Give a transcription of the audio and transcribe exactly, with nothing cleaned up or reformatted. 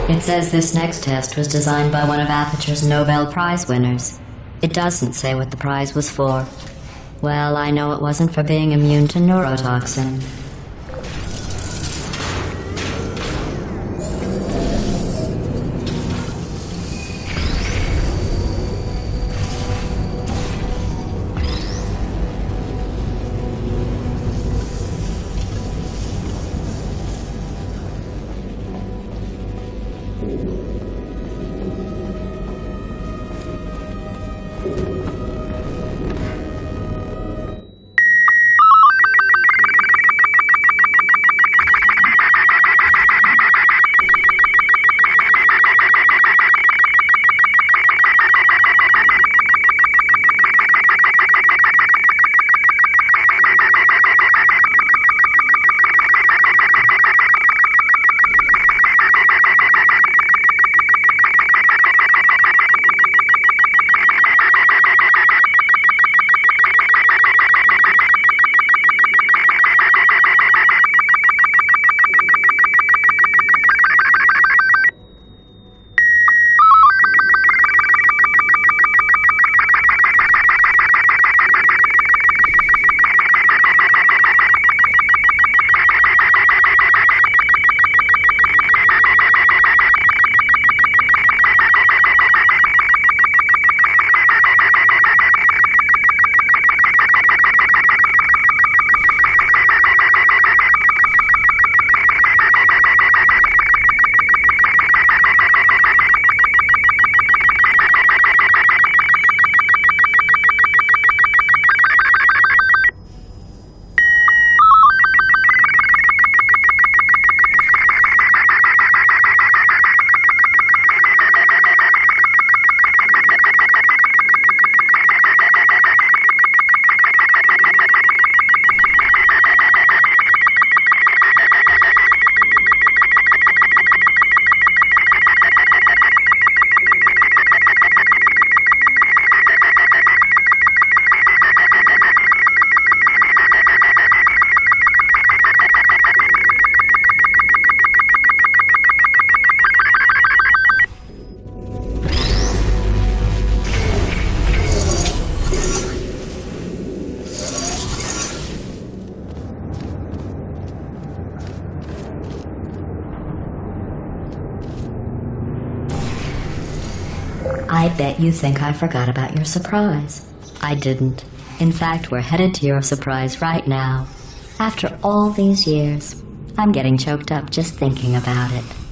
It says this next test was designed by one of Aperture's Nobel Prize winners. It doesn't say what the prize was for. Well, I know it wasn't for being immune to neurotoxin. I bet you think I forgot about your surprise. I didn't. In fact, we're headed to your surprise right now. After all these years, I'm getting choked up just thinking about it.